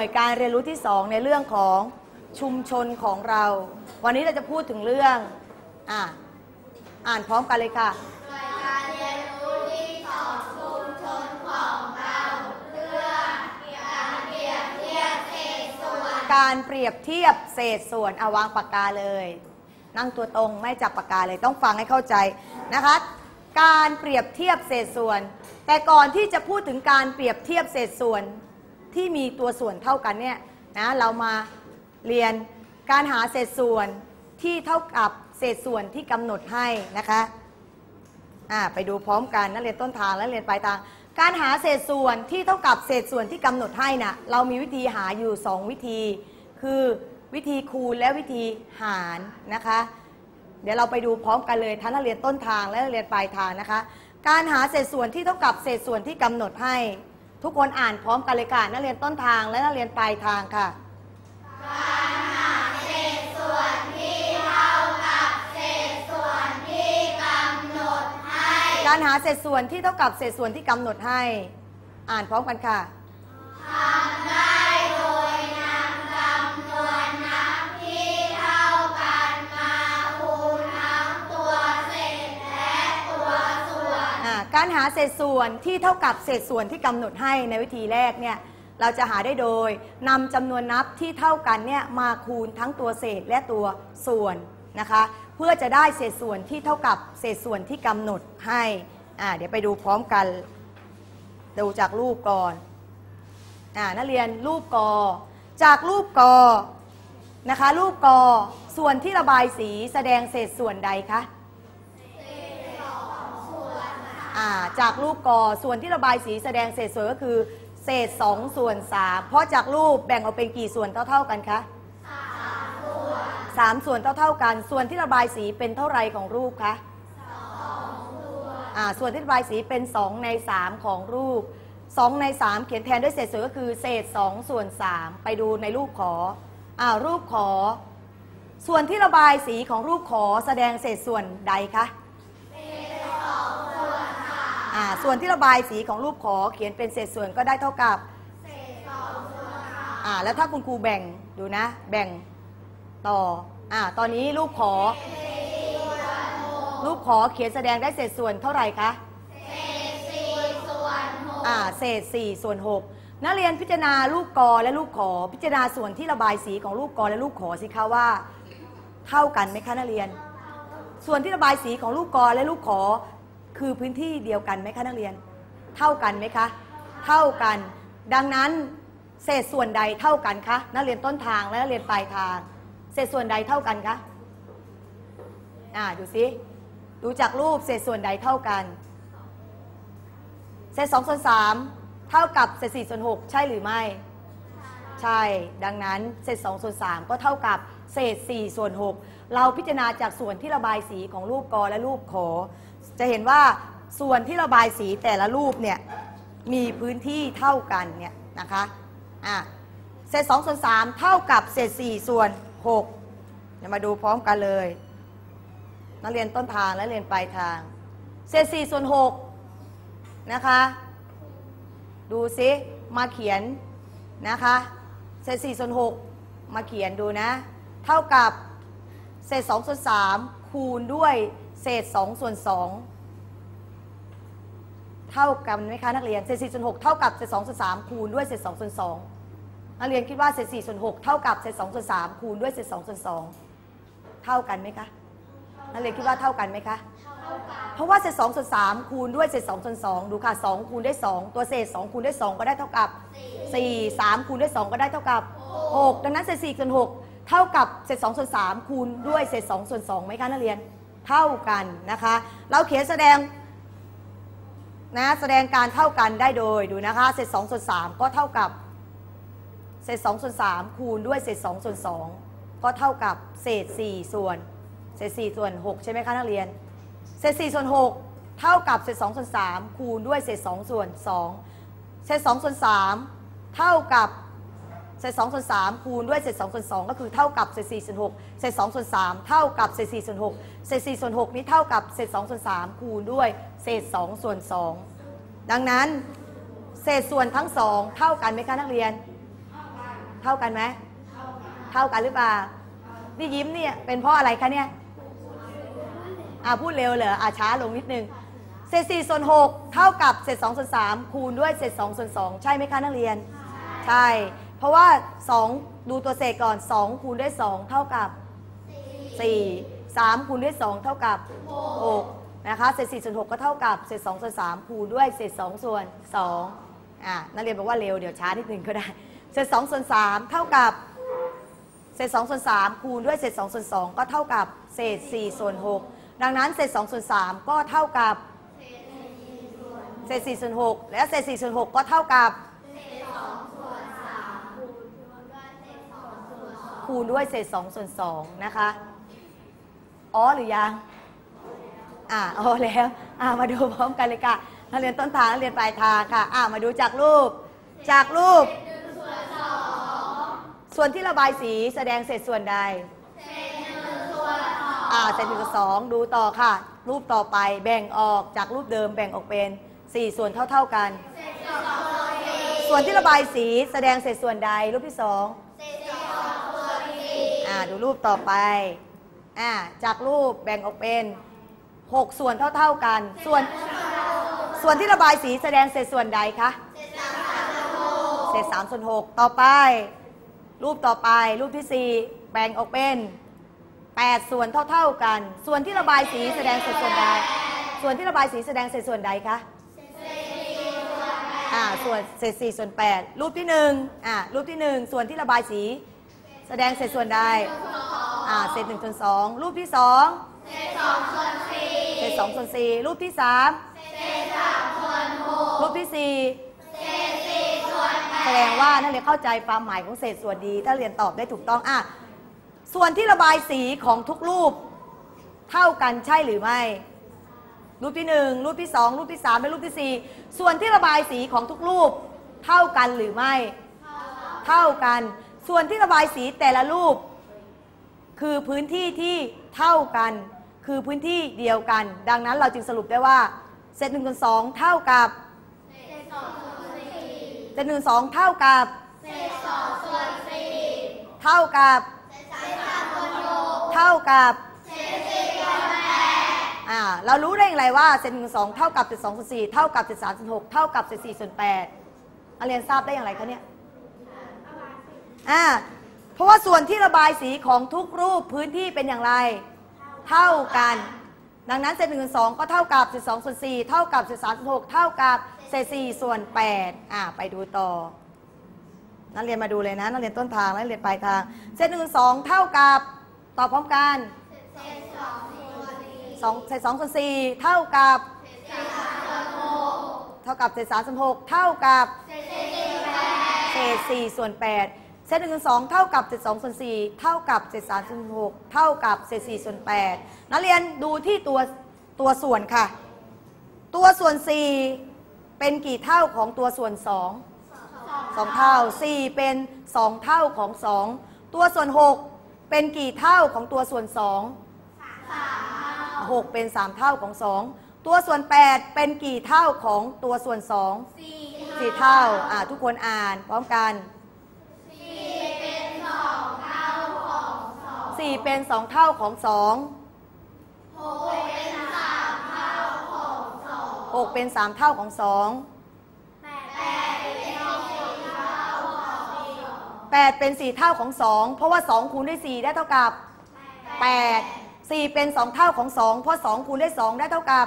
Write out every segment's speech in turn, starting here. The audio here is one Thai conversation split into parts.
วยการเรียนรู้ที่2ในเรื่องของชุมชนของเราวันนี้เราจะพูดถึงเรื่องอ่านพร้อมกันเลยค่ะการเรียนรู้ที่2ชุมชนของเราเรื่องการเปรียบเทียบเศษส่วนการเปรียบเทียบเศษส่วนวางปากกาเลยนั่งตัวตรงไม่จับปากกาเลยต้องฟังให้เข้าใจนะคะการเปรียบเทียบเศษส่วนแต่ก่อนที่จะพูดถึงการเปรียบเทียบเศษส่วนที่มีตัวส่วนเท่ากันเนี่ยนะเรามาเรียนการหาเศษส่วนที่เท่ากับเศษส่วนที่กำหนดให้นะคะไปดูพร้อมกันนักเรียนต้นทางและเรียนปลายทางการหาเศษส่วนที่เท่ากับเศษส่วนที่กำหนดให้นะเรามีวิธีหาอยู่2วิธีคือวิธีคูณและวิธีหารนะคะเดี๋ยวเราไปดูพร้อมกันเลยทั้งนักเรียนต้นทางและนักเรียนปลายทางนะคะการหาเศษส่วนที่เท่ากับเศษส่วนที่กำหนดให้ทุกคนอ่านพร้อมกันเลยค่ะนักเรียนต้นทางและนักเรียนปลายทางค่ะการหาเศษส่วนที่เท่ากับเศษส่วนที่กำหนดให้การหาเศษส่วนที่เท่ากับเศษส่วนที่กำหนดให้อ่านพร้อมกันค่ะทำได้โดยนำจำนวนนับที่เท่ากันมาคูณทั้งตัวเศษและตัวส่วนการหาเศษส่วนที่เท่ากับเศษส่วนที่กำหนดให้ในวิธีแรกเนี่ยเราจะหาได้โดยนำจำนวนนับที่เท่ากันเนี่ยมาคูณทั้งตัวเศษและตัวส่วนนะคะเพื่อจะได้เศษส่วนที่เท่ากับเศษส่วนที่กำหนดให้เดี๋ยวไปดูพร้อมกันดูจากรูปก่อนนักเรียนรูปกอจากรูปกอนะคะรูปกอส่วนที่ระบายสีแสดงเศษส่วนใดคะจากรูปกอส่วนที่ระบายสีแสดงเศษส่วนก็คือเศษ2ส่วน3เพราะจากรูปแบ่งออกเป็นกี่ส่วนเท่ากันคะ3ส่วนเท่ากันส่วนที่ระบายสีเป็นเท่าไรของรูปคะส่วนที่ระบายสีเป็น2ใน3ของรูป2ใน3เขียนแทนด้วยเศษส่วนก็คือเศษ2ส่วน3ไปดูในรูปขอรูปขอส่วนที่ระบายสีของรูปขอแสดงเศษส่วนใดคะส่วนที่ระบายสีของรูปขอเขียนเป็นเศษส่วนก็ได้เท่ากับเศษ2ส่วน3แล้วถ้าคุณครูแบ่งดูนะแบ่งต่อตอนนี้รูปขอเขียนแสดงได้เศษส่วนเท่าไหร่คะเศษ4ส่วน6เศษ4ส่วน6นักเรียนพิจารณารูปกอและรูปขอพิจารณาส่วนที่ระบายสีของรูปกอและรูปขอสิคะว่าเท่ากันไหมคะนักเรียนส่วนที่ระบายสีของรูปกอและรูปขอคือพื้นที่เดียวกันไหมคะนักเรียนเท่ากันไหมคะเท่ากันดังนั้นเศษส่วนใดเท่ากันคะนักเรียนต้นทางและนักเรียนปลายทางเศษส่วนใดเท่ากันคะดูสิดูจากรูปเศษส่วนใดเท่ากันเศษ2ส่วน3เท่ากับเศษ4ส่วน6ใช่หรือไม่ใช่ดังนั้นเศษ2ส่วน3ก็เท่ากับเศษ4ส่วน6เราพิจารณาจากส่วนที่ระบายสีของรูปกอและรูปขอจะเห็นว่าส่วนที่ระบายสีแต่ละรูปเนี่ยมีพื้นที่เท่ากันเนี่ยนะคะเศษ2ส่วน3เท่ากับเศษ4ส่วน6เดี๋ยวมาดูพร้อมกันเลยนักเรียนต้นทางและเรียนปลายทางเศษ4ส่วน6นะคะดูซิมาเขียนนะคะเศษ4ส่วน6มาเขียนดูนะเท่ากับเศษ2ส่วน3คูณด้วยเศษ2ส่วน2เท่ากันไหมคะนักเรียนเศษ4ส่วน6เท่ากับเศษ2ส่วน3คูณด้วยเศษ2ส่วน2นักเรียนคิดว่าเศษ4ส่วน6เท่ากับเศษ2ส่วน3คูณด้วยเศษ2ส่วน2เท่ากันไหมคะนักเรียนคิดว่าเท่ากันไหมคะเพราะว่าเศษ2ส่วน3คูณด้วยเศษ2ส่วน2ดูค่ะ2คูณด้วย2ตัวเศษ2คูณด้วย2ก็ได้เท่ากับ4 3คูณด้วย2ก็ได้เท่ากับ6ดังนั้นเศษ4ส่วน6เท่ากับเศษ2ส่วน3คูณด้วยเศษ2ส่วน2ไหมคะนักเรียนเท่ากันนะคะเราเขียนแสดงการเท่ากันได้โดยดูนะคะเศษ2ส่วน3ก็เท่ากับเศษ2ส่วน3คูณด้วยเศษ2ส่วน2ก็เท่ากับเศษ4ส่วน6ใช่ไหมคะนักเรียนเศษ4ส่วน6เท่ากับเศษ2ส่วน3คูณด้วยเศษ2ส่วน2เศษ2ส่วน3เท่ากับเศษ2ส่วน3คูณด้วยเศษ2ส่วน2ก็คือเท่ากับเศษ4ส่วน6เศษ2ส่วน3เท่ากับเศษ4ส่วน6เศษ4ส่วน6นี้เท่ากับเศษ2ส่วน3คูณด้วยเศษ2ส่วน2ดังนั้นเศษส่วนทั้ง2เท่ากันไหมคะนักเรียนเท่ากันไหมเท่ากันหรือเปล่านี่ยิ้มเนี่ยเป็นเพราะอะไรคะเนี่ยพูดเร็วเหรอช้าลงนิดนึงเศษ4 ส่วน 6เท่ากับเศษ2 ส่วน 3คูณด้วยเศษ2 ส่วน 2ใช่ไหมคะนักเรียนใช่เพราะว่า2ดูตัวเศษก่อน2คูณด้วย2เท่ากับ4 3คูณด้วย2เท่ากับ6นะคะเศษ4 ส่วน 6ก็เท่ากับเศษ2 ส่วน 3คูณด้วยเศษ2 ส่วน2นักเรียนบอกว่าเร็วเดี๋ยวช้านิดนึงก็ได้เศษ2 ส่วน 3เท่ากับเศษ2 ส่วน 3คูณด้วยเศษ2 ส่วน 2ก็เท่ากับเศษ4 ส่วน 6ดังนั้นเศษ2 ส่วน 3ก็เท่ากับเศษ4 ส่วน 6และเศษ4 ส่วน 6ก็เท่ากับคูณด้วยเศษ2 ส่วน 2นะคะหรือยังแล้วมาดูพร้อมกันเลยค่ะนักเรียนต้นทางนักเรียนปลายทางค่ะมาดูจากรูปส่วนที่ระบายสีแสดงเศษส่วนใดเศษ1 ส่วน 2ดูต่อค่ะรูปต่อไปแบ่งออกจากรูปเดิมแบ่งออกเป็น4 ส่วนเท่ากันส่วนที่ระบายสีแสดงเศษส่วนใดรูปที่2ดูรูปต่อไปจากรูปแบ่งออกเป็น6 ส่วนเท่ากันส่วนที่ระบายสีแสดงเศษส่วนใดคะเศษ3 ส่วน 6ต่อไปรูปต่อไปรูปที่4แบ่งออกเป็น8 ส่วนเท่ากันส่วนที่ระบายสีแสดงเศษส่วนใดส่วนที่ระบายสีแสดงเศษส่วนใดคะส่วนเศษ4 ส่วน 8รูปที่1รูปที่1ส่วนที่ระบายสีแสดงเศษส่วนใดเศษ1 ส่วน 2รูปที่2เศษ2 ส่วน 4เศษ2 ส่วน 4รูปที่3เศษ3 ส่วน 6รูปที่4เศษ4 ส่วน 8แสดงว่านักเรียนเข้าใจความหมายของเศษส่วนดีถ้าเรียนตอบได้ถูกต้องส่วนที่ระบายสีของทุกรูปเท่ากันใช่หรือไม่รูปที่1รูปที่2รูปที่3และรูปที่4ส่วนที่ระบายสีของทุกรูปเท่ากันหรือไม่เท่ากันส่วนที่ระบายสีแต่ละรูปคือพื้นที่ที่เท่ากันคือพื้นที่เดียวกันดังนั้นเราจึงสรุปได้ว่าเศษ1 ส่วน 2เท่ากับเศษ2 ส่วน 4เศษ1 ส่วน 2เท่ากับเศษ2 ส่วน 4เท่ากับเศษ3 ส่วน 6เท่ากับเศษ4 ส่วน 8เรารู้ได้อย่างไรว่าเศษ1 ส่วน 2เท่ากับเศษ2 ส่วน 4เท่ากับเศษ3 ส่วน 6เท่ากับเศษ4 ส่วน 8นักเรียนทราบได้อย่างไรคะเนี่ยเพราะว่าส่วนที่ระบายสีของทุกรูปพื้นที่เป็นอย่างไรเท่ากันดังนั้นเศษ1 ส่วน 2ก็เท่ากับเศษ2 ส่วน 4เท่ากับเศษ3 ส่วน 6เท่ากับเศษ4 ส่วน 8ไปดูต่อนักเรียนมาดูเลยนะนักเรียนต้นทางและนักเรียนปลายทางเศษ1 ส่วน 2เท่ากับตอบพร้อมกันเศษ2 ส่วน 4เท่ากับเศษ3 ส่วน 6เท่ากับเศษ3 ส่วน 6เท่ากับเศษ4 ส่วน 8เศษ1 ส่วน 2เท่ากับเศษ2 ส่วน 4เท่ากับเศษ3 ส่วน 6เท่ากับเศษ4 ส่วน 8นักเรียนดูที่ตัวส่วนค่ะตัวส่วน4เป็นกี่เท่าของตัวส่วน2เท่า4เป็น2เท่าของ2ตัวส่วน6เป็นกี่เท่าของตัวส่วน2 6เป็น3เท่าของ2ตัวส่วน8เป็นกี่เท่าของตัวส่วน2 4เท่าทุกคนอ่านพร้อมกัน4เป็น2เท่าของ2 6เป็น3เท่าของ2 8เป็น4เท่าของ2เพราะว่า2คูณด้วย4ได้เท่ากับ8 4เป็น2เท่าของ2เพราะ2คูณด้วย2ได้เท่ากับ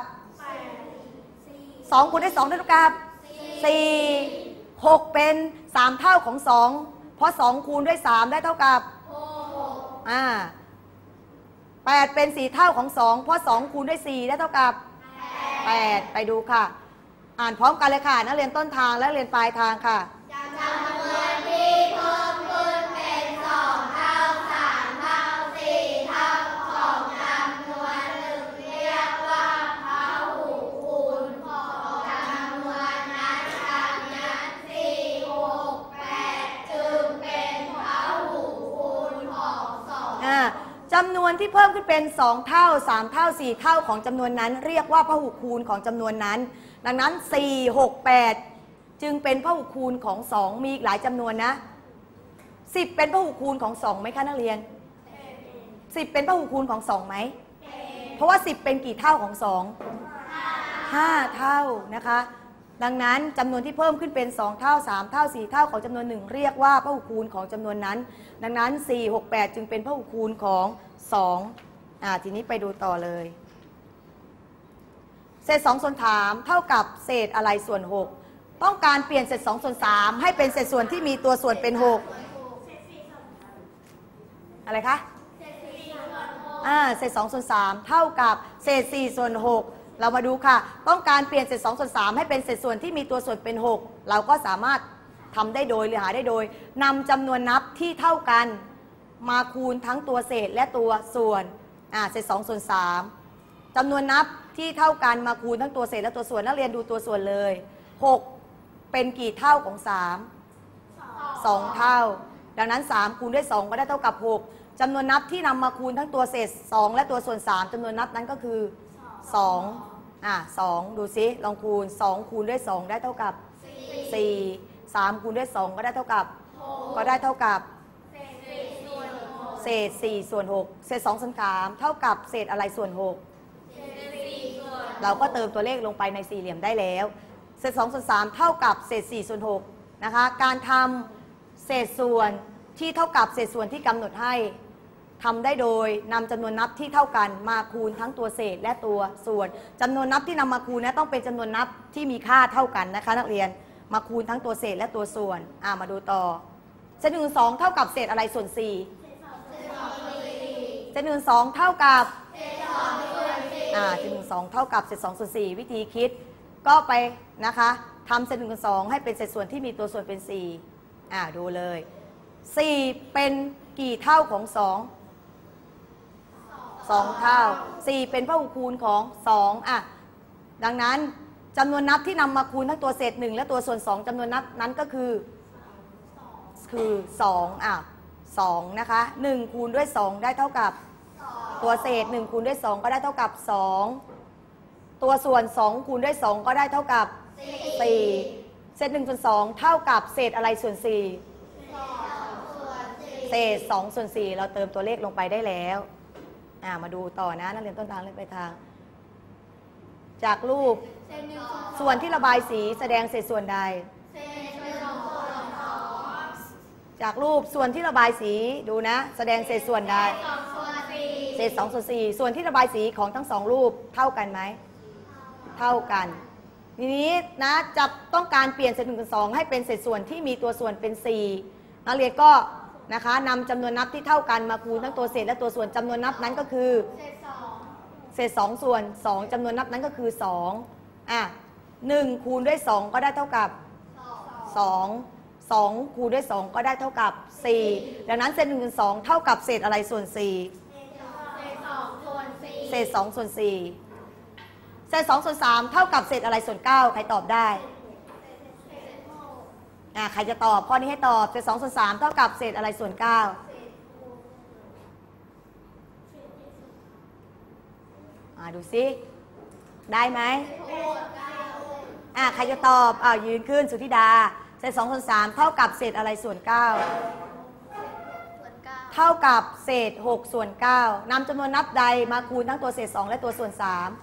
2คูณด้วย2ได้เท่ากับ4 6เป็น3เท่าของ2เพราะ2คูณด้วย3ได้เท่ากับ8เป็น4เท่าของ2เพราะ2คูณด้วย4ได้เท่ากับ8ไปดูค่ะอ่านพร้อมกันเลยค่ะนักเรียนต้นทางและนักเรียนปลายทางค่ะจำนวนที่เพิ่มขึ้นเป็น2เท่า3เท่า4เท่าของจำนวนหนึ่งเรียกว่าพหุคูณของจำนวนนั้นดังนั้น4 6 8จึงเป็นพหุคูณของ2จำนวนที่เพิ่มขึ้นเป็น2เท่า3เท่า4เท่าของจำนวนนั้นเรียกว่าพหุคูณของจำนวนนั้นดังนั้น4 6 8จึงเป็นพหุคูณของ2มีอีกหลายจำนวนนะ 10เป็นพหูคูณของ2ไหมคะนักเรียน10เป็นพหูคูณของ2ไหมเพราะว่า10เป็นกี่เท่าของ2 5 เท่านะคะดังนั้นจำนวนที่เพิ่มขึ้นเป็น2เท่า3เท่า4เท่าของจำนวน1เรียกว่าพหูคูณของจำนวนนั้นดังนั้น4 6 8จึงเป็นพหูคูณของ2ทีนี้ไปดูต่อเลยเศษ2ส่วน3เท่ากับเศษอะไรส่วน6ต้องการเปลี่ยนเศษ2ส่วน3ให้เป็นเศษส่วนที่มีตัวส่วนเป็น6อะไรคะเศษ2ส่วน3เท่ากับเศษ4ส่วน6เรามาดูค่ะต้องการเปลี่ยนเศษ2ส่วน3ให้เป็นเศษส่วนที่มีตัวส่วนเป็น6เราก็สามารถทำได้โดยหรือหาได้โดยนำจำนวนนับที่เท่ากันมาคูณทั้งตัวเศษและตัวส่วนเศษ2ส่วน3จำนวนนับที่เท่ากันมาคูณทั้งตัวเศษและตัวส่วนนักเรียนดูตัวส่วนเลย6เป็นกี่เท่าของ3 2เท่าดังนั้น3คูณด้วย2ก็ได้เท่ากับ6จำนวนนับที่นำมาคูณทั้งตัวเศษ2และตัวส่วน3จำนวนนับนั้นก็คือ2ดูซิลองคูณ2คูณด้วย2ได้เท่ากับ4 3คูณด้วย2ก็ได้เท่ากับเศษ4ส่วน6เศษ2ส่วน3เท่ากับเศษอะไรส่วน6เราก็เติมตัวเลขลงไปในสี่เหลี่ยมได้แล้วเศษ2ส่วน3เท่ากับเศษ4ส่วน6นะคะการทำเศษส่วนที่เท่ากับเศษส่วนที่กำหนดให้ทำได้โดยนำจำนวนนับที่เท่ากันมาคูณทั้งตัวเศษและตัวส่วนจำนวนนับที่นำมาคูณนะต้องเป็นจำนวนนับที่มีค่าเท่ากันนะคะนักเรียนมาคูณทั้งตัวเศษและตัวส่วนมาดูต่อเศษ1 2เท่ากับเศษอะไรส่วน4เศษ1 2เท่ากับเศษ1 2เท่ากับเศษ2ส่วน4วิธีคิดก็ไปนะคะทำเศษ1 2ให้เป็นเศษส่วนที่มีตัวส่วนเป็น4ดูเลย4เป็นกี่เท่าของ2 2เท่า4เป็นพหูคูณของ2ดังนั้นจำนวนนับที่นำมาคูณทั้งตัวเศษ1และตัวส่วน2จำนวนนับนั้นก็คือ2นะคะ1คูณด้วย2ได้เท่ากับตัวเศษ1คูณด้วย2ก็ได้เท่ากับ2ตัวส่วน2คูณด้วย2ก็ได้เท่ากับ4เศษ1ส่วน2เท่ากับเศษอะไรส่วน4เศษ2ส่วน4เราเติมตัวเลขลงไปได้แล้วมาดูต่อนะนักเรียนต้นทางเลื่อนไปทางจากรูปส่วนที่ระบายสีแสดงเศษส่วนใดจากรูปส่วนที่ระบายสีดูนะแสดงเศษส่วนใดเศษ2ส่วน4ส่วนที่ระบายสีของทั้ง2รูปเท่ากันไหมเท่ากันทีนี้นะจะต้องการเปลี่ยนเศษ1 2ให้เป็นเศษส่วนที่มีตัวส่วนเป็น4นักเรียนก็นะคะนำจำนวนนับที่เท่ากันมาคูณทั้งตัวเศษและตัวส่วนจำนวนนับนั้นก็คือเศษ2ส่วน2จำนวนนับนั้นก็คือ1คูณด้วย2ก็ได้เท่ากับ2คูณด้วย2ก็ได้เท่ากับ4ดังนั้นเศษ1 2เท่ากับเศษอะไรส่วน4เศษ2ส่วน4เศษ2ส่วน3เท่ากับเศษอะไรส่วน9ใครตอบได้ใครจะตอบข้อนี้ให้ตอบเศษ2ส่วน3เท่ากับเศษอะไรส่วน9ดูซิได้ไหมใครจะตอบยืนขึ้นสุธิดาเศษ2ส่วน3เท่ากับเศษอะไรส่วน9เท่ากับเศษ6ส่วน9นำจำนวนนับใดมาคูณทั้งตัวเศษ2และตัวส่วน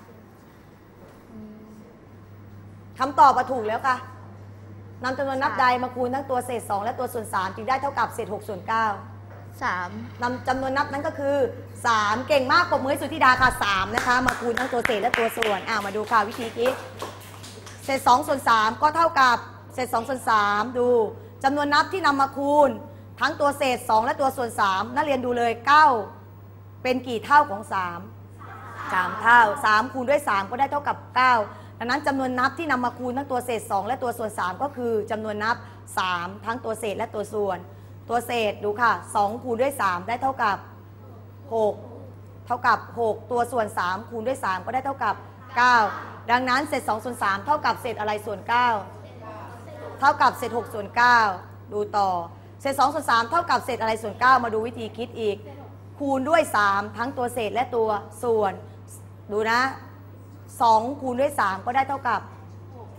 3คำตอบถูกแล้วค่ะนำจำนวนนับใดมาคูณทั้งตัวเศษ2และตัวส่วน3จึงได้เท่ากับเศษ6ส่วน9 3นำจำนวนนับนั้นก็คือ3เก่งมากปรบมือให้สุธิดาค่ะ3นะคะมาคูณทั้งตัวเศษและตัวส่วนมาดูค่ะวิธีคิดเศษ2ส่วน3ก็เท่ากับเศษ2ส่วน3ดูจำนวนนับที่นำมาคูณทั้งตัวเศษ2และตัวส่วน3นักเรียนดูเลย9เป็นกี่เท่าของ3เท่า3คูณด้วย3ก็ได้เท่ากับ9ดังนั้นจำนวนนับที่นำมาคูณทั้งตัวเศษ2และตัวส่วน3ก็คือจำนวนนับ3ทั้งตัวเศษและตัวส่วนตัวเศษดูค่ะ2คูณด้วย3ได้เท่ากับ6ตัวส่วน3คูณด้วย3ก็ได้เท่ากับ9ดังนั้นเศษ2ส่วน3เท่ากับเศษอะไรส่วน9เท่ากับเศษ6ส่วน9ดูต่อเศษ2ส่วน3เท่ากับเศษอะไรส่วน9มาดูวิธีคิดอีกคูณด้วย3ทั้งตัวเศษและตัวส่วนดูนะ2คูณด้วย3ก็ได้เท่ากับ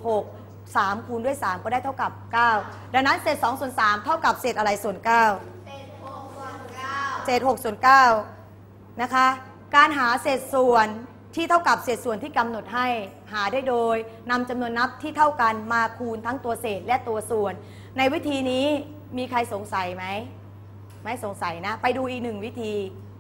6 3คูณด้วย3ก็ได้เท่ากับ9ดังนั้นเศษ2ส่วน3เท่ากับเศษอะไรส่วน9 เศษ6ส่วน9นะคะการหาเศษส่วนที่เท่ากับเศษส่วนที่กำหนดให้หาได้โดยนำจำนวนนับที่เท่ากันมาคูณทั้งตัวเศษและตัวส่วนในวิธีนี้มีใครสงสัยไหมไม่สงสัยนะไปดูอีกหนึ่งวิธี